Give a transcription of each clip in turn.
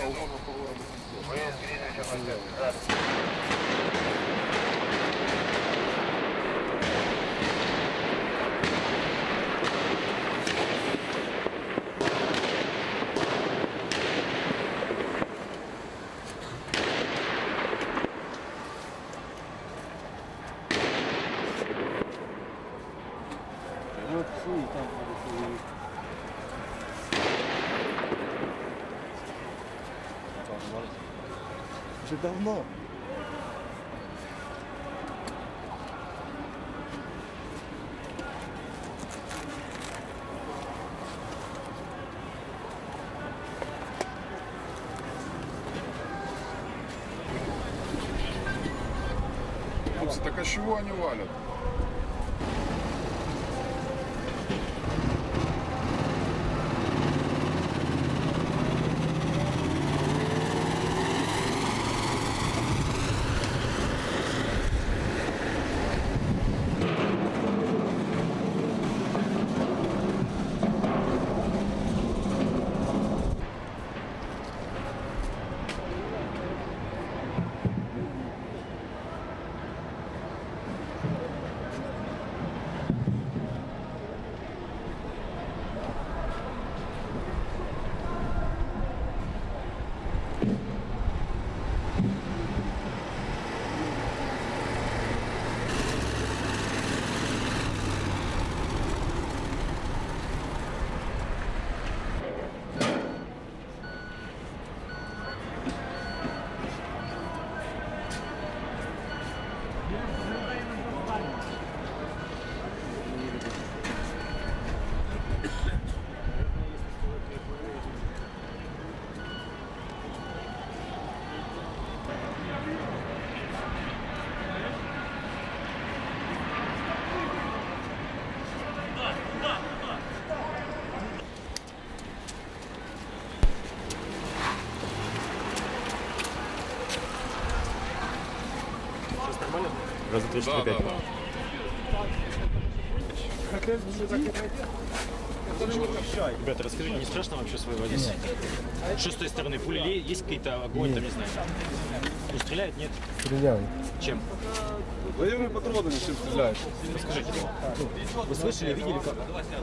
Вже давно. Так а чего они валят? Раза 3-4-5. Ребята, расскажите, не страшно вообще свой водить? Что с той стороны? Пули есть какие-то огонь, там не знаю. Ну, стреляют, нет? Стреляют. Чем? Военными патронами чем стреляют? Расскажите. Вы слышали, видели как?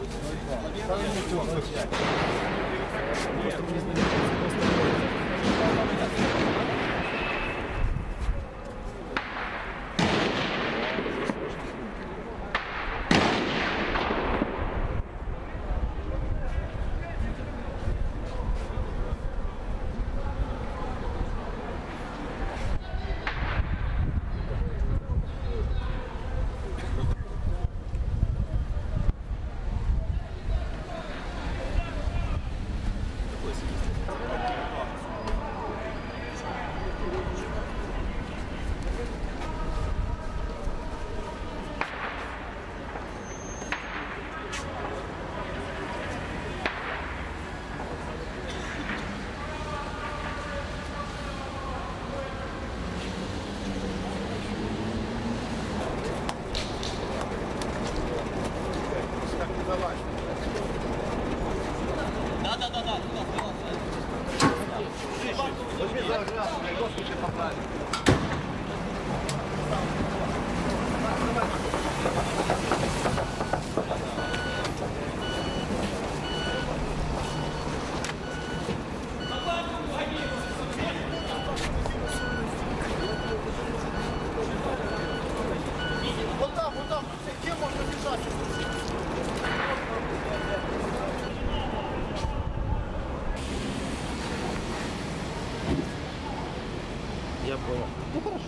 Я понял. Ну хорошо.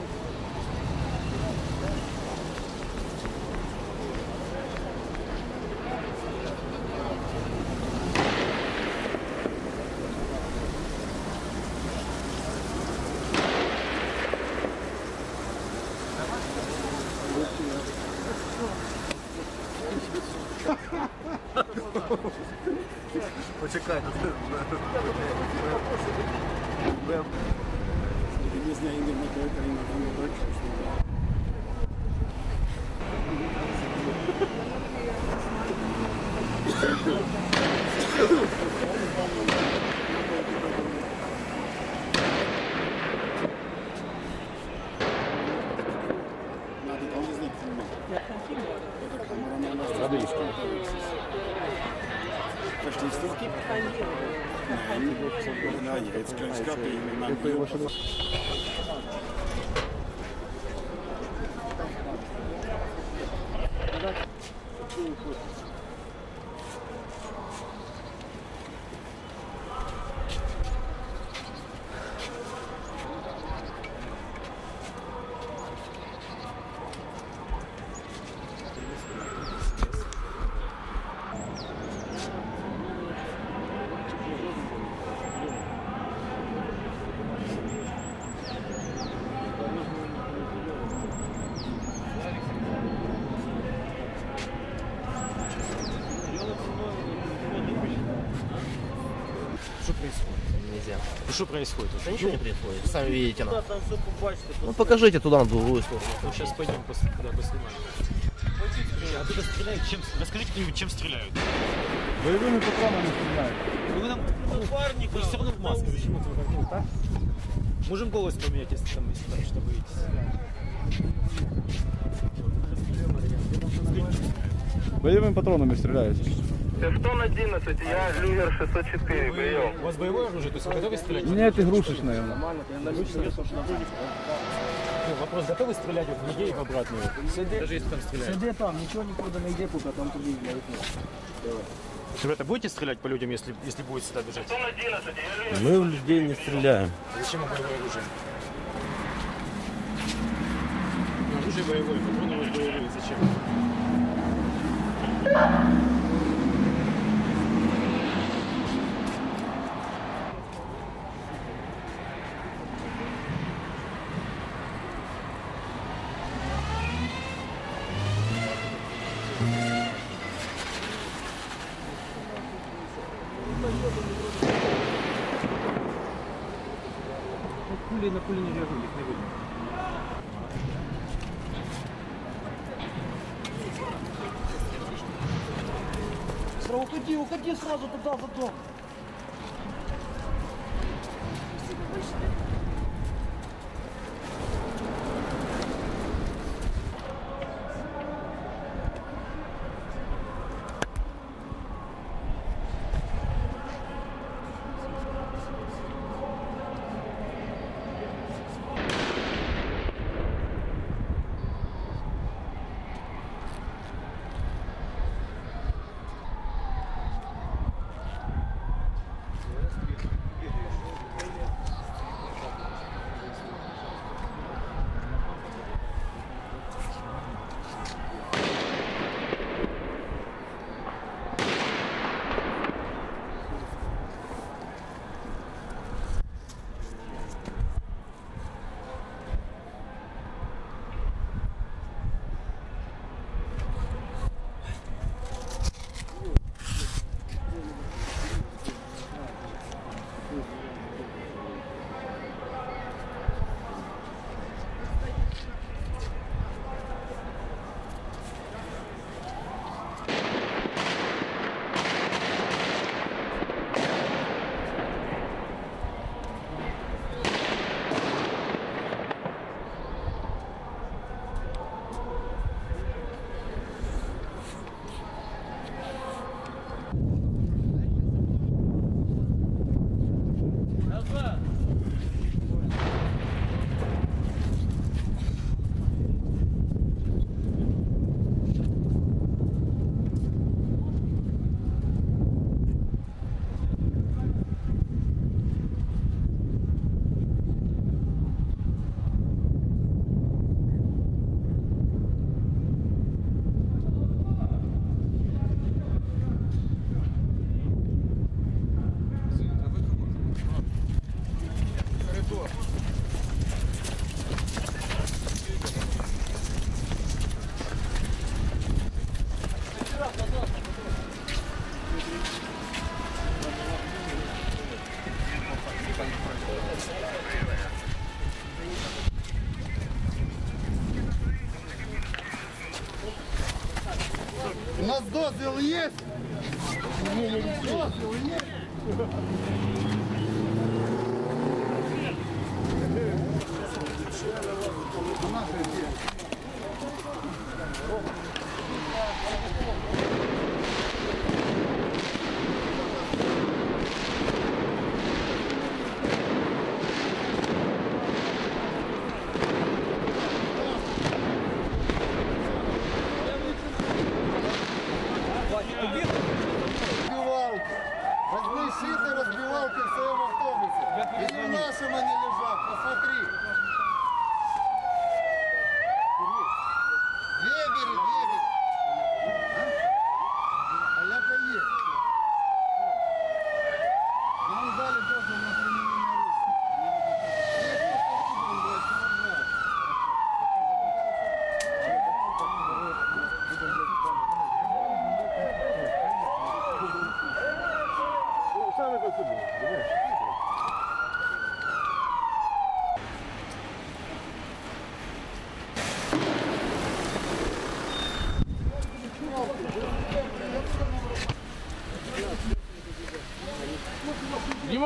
Почекай. Не знаю, не мотор, не мотор. Nej, het is klein schatje in mijn buurt. Что происходит? Нельзя. Что происходит? Да ничего не происходит. Сами видите. Там все побачите. Ну покажите туда, на другую сторону. Ну, сейчас пойдем поснимаем. А туда стреляют? Расскажите кто-нибудь, чем стреляют? Боевыми патронами стреляют. Ну вы нам напарник, вы все равно в маске. Почему это вы так? Можем голос поменять, если там что боитесь. Боевыми патронами стреляют. Тефтон 11, я Люгер 604, прием. У вас боевое оружие, то есть вы готовы стрелять? Нет, игрушечное. Ну, вопрос, готовы стрелять в людей и в обратную? Даже если там стреляют. Сиди там, нічого нікуди не йде, поки там тобі не Ребята, будете стрелять по людям, если будет сюда бежать? Тефтон 11, я Люгер. Мы в людей не стреляем. Зачем вам боевое оружие? Оружие боевое, патроны у вас боевые, зачем? Кулі на кулі не реагують, їх не видно. Уходи сразу туда, за дом. У нас дозвіл є? Дозвіл є?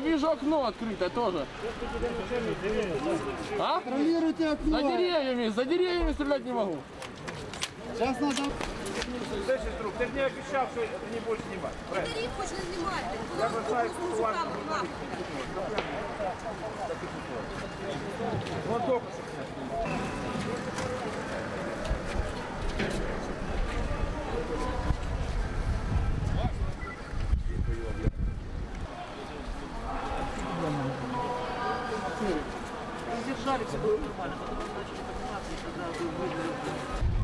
вижу окно открыто тоже. А? Контролируйте окно. За деревьями стрелять не могу. Сейчас надо... Ти ж не обіцяв, що ти не будеш знімати. Тариф хоч не знімайте. Я вважаю, що Держали, все было нормально, потом начали подниматься, и тогда выиграли.